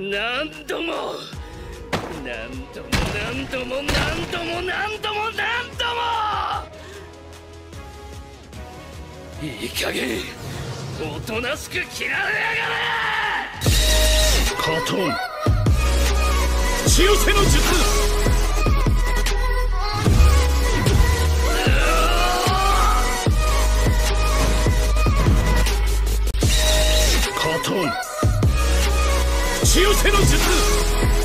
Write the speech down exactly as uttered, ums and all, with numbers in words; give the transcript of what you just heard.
何度も何度も何度も何度も何度も何度もいい加減おとなしく切られやがれ。カトン血寄せの術。カトン血寄せの術。